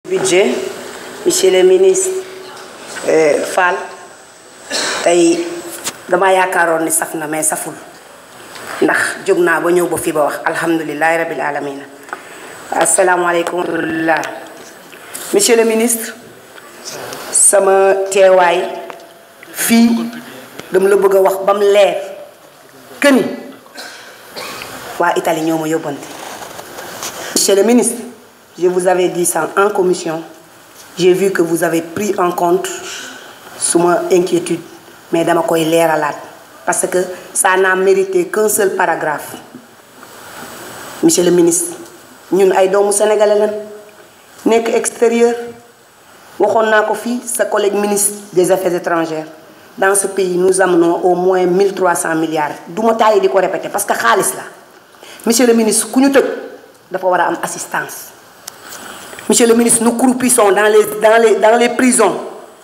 Budget, monsieur le ministre Fall, tay dama yaakaaroon ni saf na mais saful ndax jóg naa ba ñëw ba fi ba wax alhamdulilahi rabbil alamin. Asalaamaaleykum wa rahmatullah. Monsieur le ministre sama teewaay fii dama la bëgg a wax ba mu leer que ni waa Italie ñoo ma yóbbante. Monsieur le ministre, je vous avais dit ça en commission. J'ai vu que vous avez pris en compte suma inquiétude, mais dama koy leeralaat parce que ça n'a mérité qu'un seul paragraphe. Monsieur le ministre, ñun ay doomu sénégalais lañ nekk extérieur waxoon naa ko fii sa collègue ministre des affaires étrangères. Dans ce pays nous amenons au moins 1300 milliards du ma tàyyi di ko répéter parce que xaalis la. Monsieur le ministre ku ñu tëj dafa war a am assistance. Monsieur le ministre, nous croupissons dans les prisons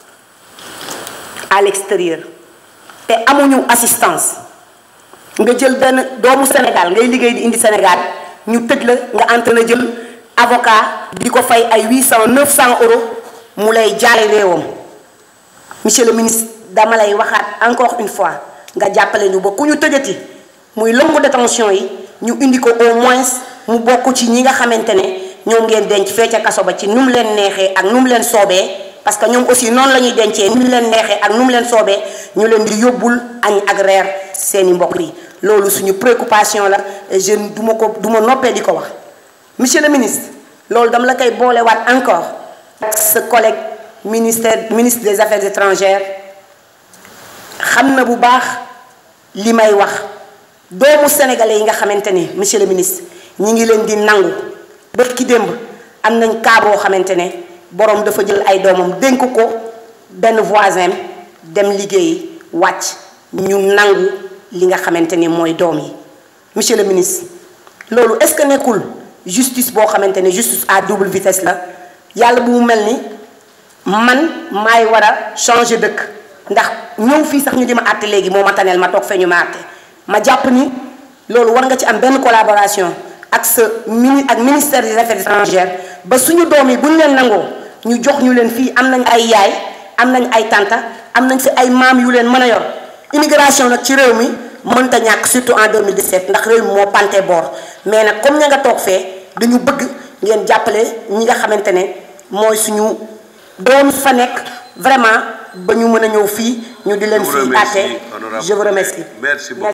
à l'extérieur. Et amuñu assistance. Nga jël ben doomu Sénégal ngay liggéey di indi Sénégal ñu tëj la nga entraîné jël avocat di ko fay ay 800 900 euros mu lay jaale réewam. Monsieur le ministre dama lay waxaat encore une fois nga jàppale ñu ba ku ñu tëjati muy longue détention yi ñu indi ko au moins mu bokk ci ñi nga xamante ne ñoom ngeen denc fee ca kaso ba ci nu mu leen neexee ak nu mu leen soobee parce que ñoom aussi noonu la ñuy dencee nu mu leen neexee ak nu mu leen soobee ñu leen di yóbbul añ ak reer seeni mbokk yi. loolu suñu préoccupation la je du ma noppee di ko wax. Monsieur le ministre loolu dama la koy boolewaat encore ak sa collègue ministre des affaires étrangères xam na bu baax li may wax doomu sénégalais yi nga xamante ne monsieur le ministre ñi ngi leen di nangu. bët ki démb am nañ cas boo xamante ne borom dafa jël ay doomam dénk ko benn voisin dem liggéeyi wàcc ñu nangu li nga xamante ne mooy doom yi. Monsieur le ministre loolu est-ce que nekkul justice boo xamante ne justice à double vitesse la yàlla bu mu mel ni man maay war a changer dëkk ndax ñëw fii sax ñu di ma àtte léegi moo ma taneel ma toog fee ñu ma àtte ma jàpp ni loolu war nga ci am benn collaboration. ak sa ministère des affaires étrangères ba suñu doom yi bu ñu leen nangoo ñu jox ñu leen fii am nañ ay yaay am nañ ay tanta am nañ fi ay maam yu leen mën a yor. immigration nag ci réew mi mënta ñàkk surtout en 2017 ndax réew mi moo pante boor mais nag comme ña nga toog fee dañu bëgg ngeen jàppale ñi nga xamante ne mooy suñu doom fa nekk vraiment ba ñu mën a ñëw fii ñu di leen fii àtte. Je vous remercie.